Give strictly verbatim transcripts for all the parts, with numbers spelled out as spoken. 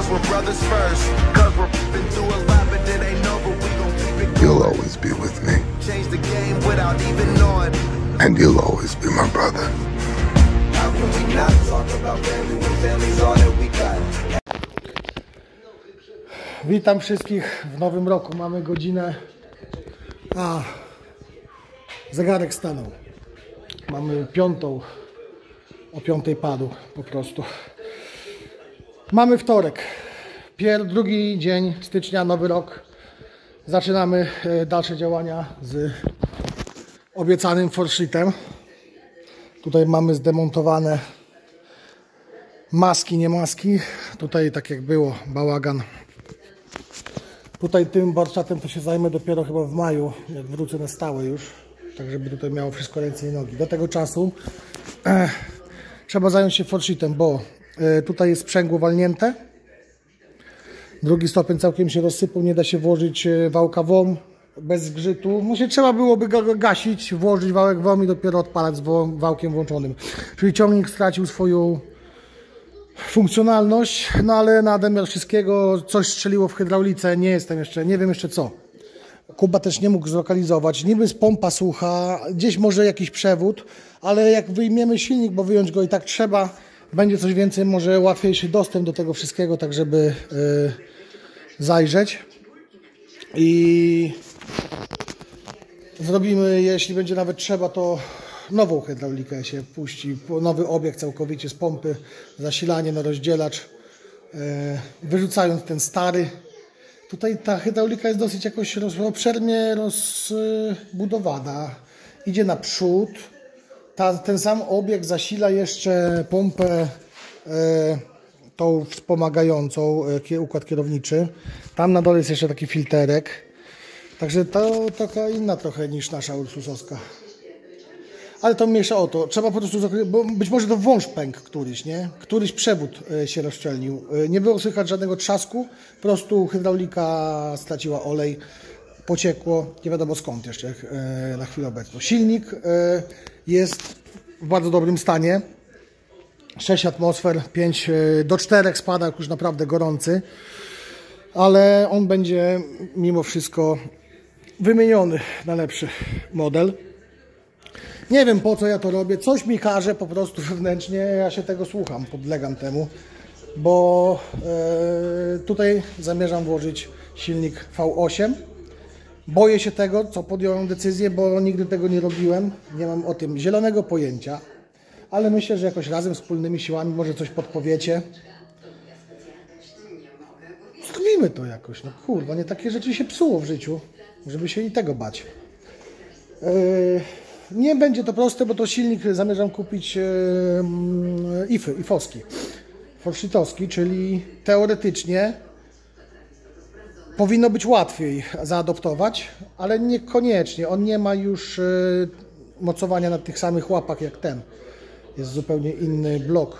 cause we're brothers first. Cause we're been through a lot, but it ain't over. We gon' keep it. You'll always be with me. Change the game without even knowing. And you'll always be my brother. How can we not talk about family when family's all that we got? Witam wszystkich w nowym roku. Mamy godzinę. A, zegarek stanął. Mamy piątą. O piątej padł po prostu. Mamy wtorek. Pier, drugi dzień stycznia, nowy rok. Zaczynamy dalsze działania z obiecanym forshitem. Tutaj mamy zdemontowane maski, nie maski. Tutaj tak jak było, bałagan. Tutaj tym warsztatem to się zajmę dopiero chyba w maju, jak wrócę na stałe już. Tak żeby tutaj miało wszystko ręce i nogi. Do tego czasu e, trzeba zająć się forshitem, bo e, tutaj jest sprzęgło walnięte. Drugi stopień całkiem się rozsypał, nie da się włożyć wałka W O M bez zgrzytu. No się trzeba byłoby go gasić, włożyć wałek W O M i dopiero odpalać z wałkiem włączonym. Czyli ciągnik stracił swoją funkcjonalność, no ale na nadmiar wszystkiego coś strzeliło w hydraulice, nie jestem jeszcze, nie wiem jeszcze co. Kuba też nie mógł zlokalizować, niby jest pompa sucha, gdzieś może jakiś przewód, ale jak wyjmiemy silnik, bo wyjąć go i tak trzeba, będzie coś więcej, może łatwiejszy dostęp do tego wszystkiego, tak żeby yy, zajrzeć. I zrobimy, jeśli będzie nawet trzeba, to nową hydraulikę się puści, nowy obieg całkowicie z pompy, zasilanie na rozdzielacz, yy, wyrzucając ten stary. Tutaj ta hydraulika jest dosyć jakoś roz, obszernie rozbudowana. Idzie naprzód. Ta, ten sam obieg zasila jeszcze pompę e, tą wspomagającą, e, układ kierowniczy. Tam na dole jest jeszcze taki filterek. Także to taka inna trochę niż nasza ursusowska. Ale to mniejsza o to. Trzeba po prostu, bo być może to wąż pękł któryś, nie? Któryś przewód się rozszczelnił. Nie było słychać żadnego trzasku. Po prostu hydraulika straciła olej. Pociekło. Nie wiadomo skąd jeszcze na chwilę obecną. Silnik jest w bardzo dobrym stanie. sześć atmosfer, pięć do czterech spada, już naprawdę gorący. Ale on będzie mimo wszystko wymieniony na lepszy model. Nie wiem po co ja to robię, coś mi każe po prostu wewnętrznie, ja się tego słucham, podlegam temu, bo e, tutaj zamierzam włożyć silnik V osiem. Boję się tego, co podjąłem decyzję, bo nigdy tego nie robiłem, nie mam o tym zielonego pojęcia, ale myślę, że jakoś razem, wspólnymi siłami może coś podpowiecie. Zrobimy to jakoś, no kurwa, nie takie rzeczy się psuło w życiu, żeby się i tego bać. E, Nie będzie to proste, bo to silnik zamierzam kupić I F Y, ifowski, forshitowski, czyli teoretycznie powinno być łatwiej zaadoptować, ale niekoniecznie. On nie ma już mocowania na tych samych łapach jak ten. Jest zupełnie inny blok.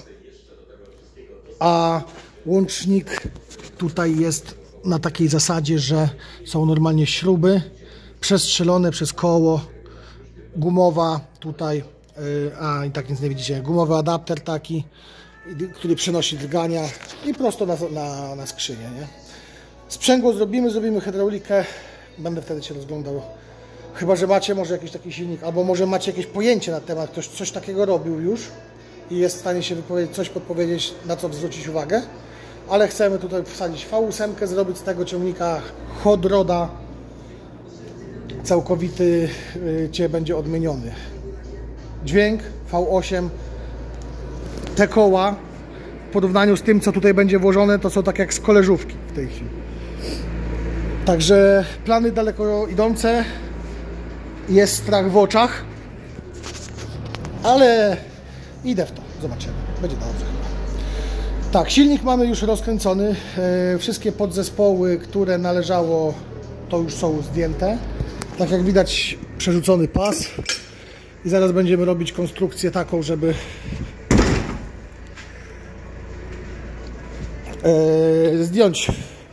A łącznik tutaj jest na takiej zasadzie, że są normalnie śruby przestrzelone przez koło. Gumowa tutaj, a i tak nic nie widzicie, gumowy adapter taki, który przenosi drgania i prosto na, na, na skrzynię, nie? Sprzęgło zrobimy, zrobimy hydraulikę, będę wtedy się rozglądał. Chyba że macie może jakiś taki silnik, albo może macie jakieś pojęcie na temat, ktoś coś takiego robił już i jest w stanie się wypowiedzieć, coś podpowiedzieć, na co zwrócić uwagę. Ale chcemy tutaj wsadzić V osiem, zrobić z tego ciągnika hot roda. Całkowity cię będzie odmieniony. Dźwięk V osiem, te koła w porównaniu z tym, co tutaj będzie włożone, to są tak jak z koleżówki w tej chwili. Także plany daleko idące, jest strach w oczach, ale idę w to, zobaczymy, będzie dobrze. Tak, silnik mamy już rozkręcony, wszystkie podzespoły, które należało, to już są zdjęte. Tak jak widać, przerzucony pas i zaraz będziemy robić konstrukcję taką, żeby e, zdjąć.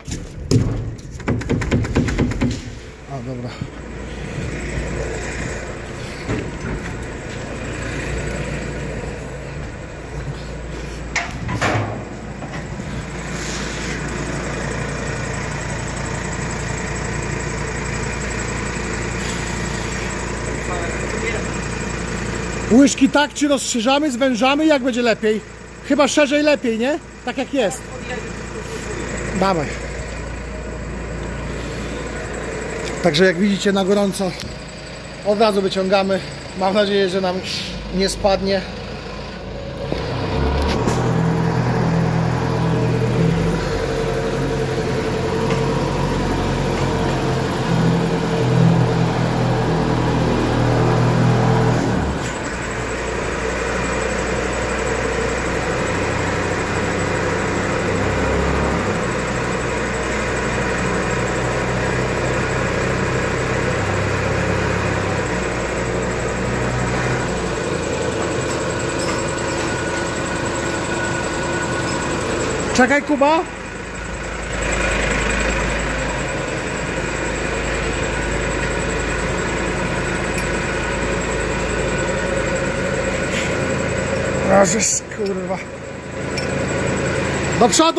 A dobra. Łyżki tak, czy rozszerzamy, zwężamy, jak będzie lepiej? Chyba szerzej lepiej, nie? Tak jak jest. Dawaj. Także jak widzicie, na gorąco od razu wyciągamy. Mam nadzieję, że nam nie spadnie. Czekaj, Kuba. Ażeż, kurwa. Do przodu!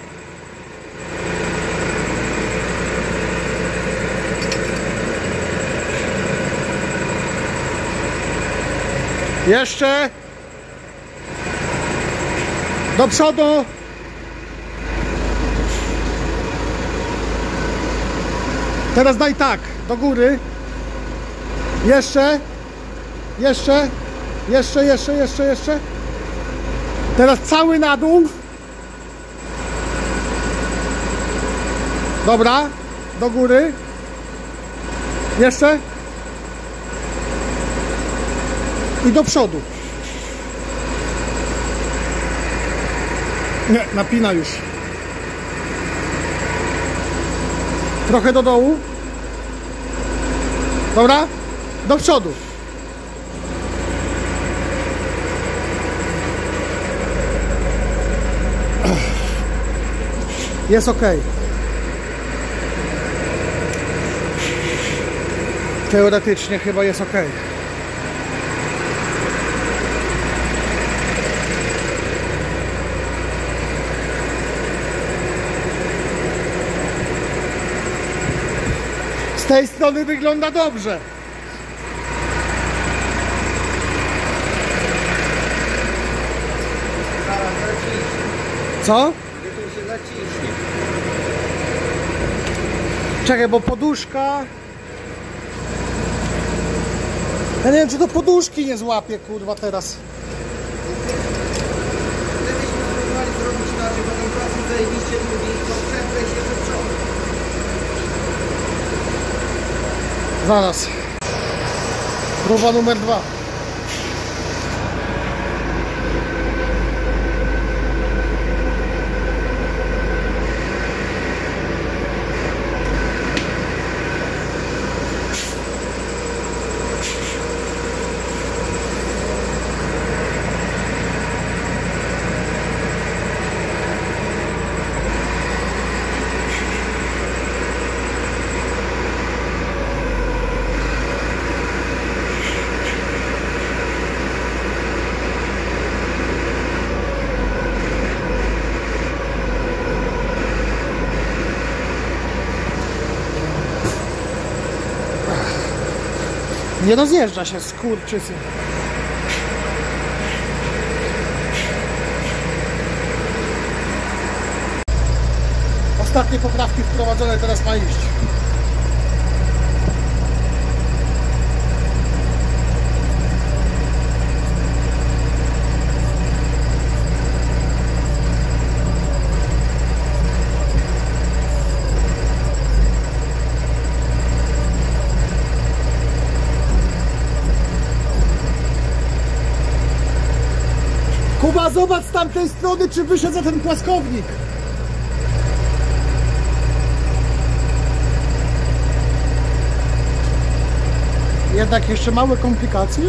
Jeszcze! Do przodu! Teraz daj tak, do góry. Jeszcze. Jeszcze. Jeszcze, jeszcze, jeszcze, jeszcze. Teraz cały na dół. Dobra. Do góry. Jeszcze. I do przodu. Nie, napina już. Trochę do dołu. Dobra? Do przodu. Jest ok. Teoretycznie chyba jest ok. Z tej strony wygląda dobrze. Co? Czekaj, bo poduszka... Ja nie wiem, czy to poduszki nie złapie, kurwa, teraz. Gdybyśmy spróbowali zrobić inaczej, bo ten procent zajebiście długi, to przepchaj się do przodu. Zaraz. Próba numer dwa. Nie rozjeżdża się, skurczysy. Ostatnie poprawki wprowadzone, teraz ma iść. Kuba, zobacz z tamtej strony, czy wyszedł za ten płaskownik. Jednak jeszcze małe komplikacje.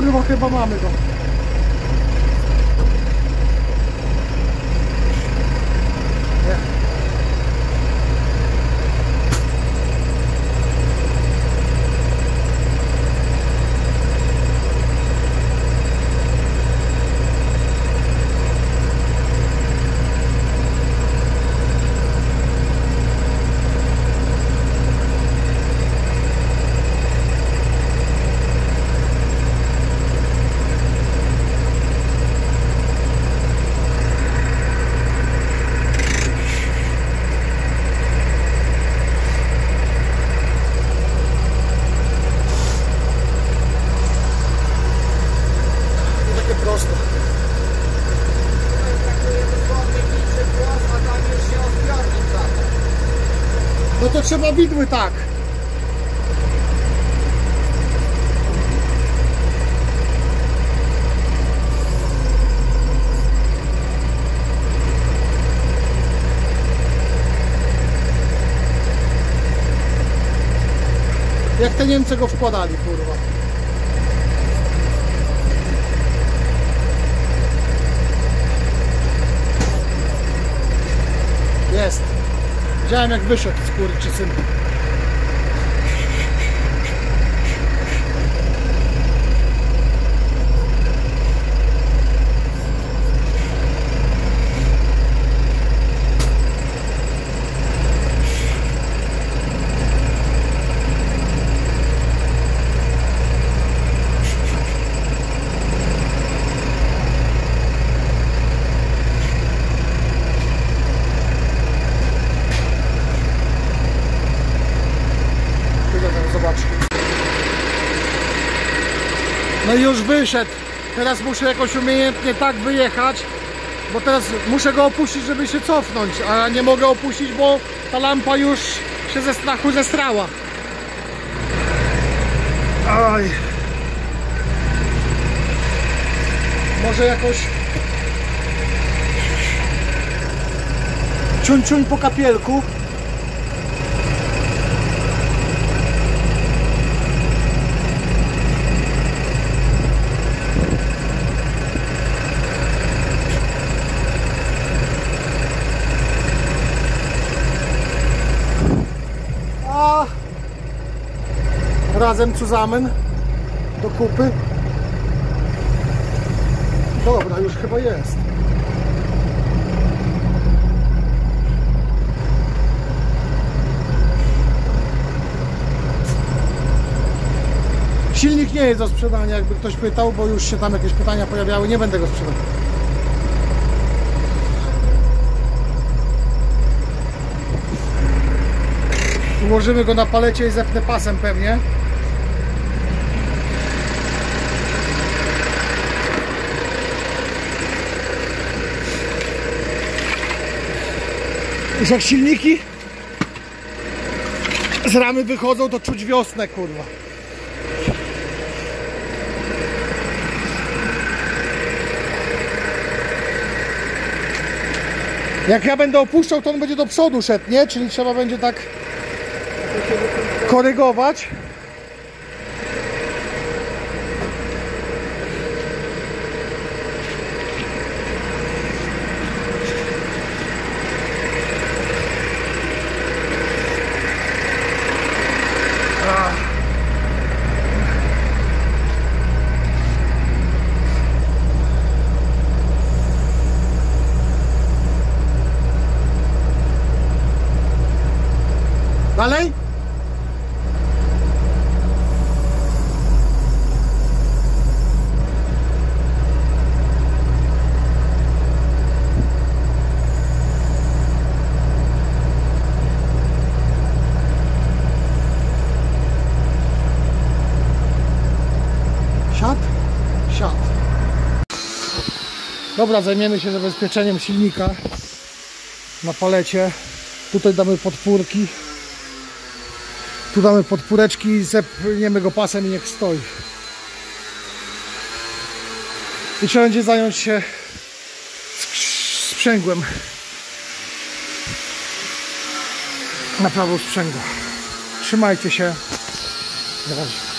Kurwa, chyba mamy go. Nie. Prosto. No to trzeba widły, tak. Jak te Niemcy go wkładali, kurwa. Jest. Widziałem, jak wyszedł skurczysyn. No i już wyszedł. Teraz muszę jakoś umiejętnie tak wyjechać, bo teraz muszę go opuścić, żeby się cofnąć, a nie mogę opuścić, bo ta lampa już się ze strachu zestrała. Aj. Może jakoś ciuń ciuń po kapielku. Razem, zusammen, do kupy. Dobra, już chyba jest. Silnik nie jest do sprzedania, jakby ktoś pytał, bo już się tam jakieś pytania pojawiały, nie będę go sprzedał. Ułożymy go na palecie i zepnę pasem pewnie. Już jak silniki z ramy wychodzą, to czuć wiosnę, kurwa. Jak ja będę opuszczał, to on będzie do przodu szedł, nie? Czyli trzeba będzie tak korygować. Dalej? Siad? Siad. Dobra, zajmiemy się zabezpieczeniem silnika na palecie. Tutaj damy podpórki. Tu damy podpóreczki i zepniemy go pasem i niech stoi. I trzeba będzie zająć się sprzęgłem. Naprawą sprzęgła. Trzymajcie się. Na razie.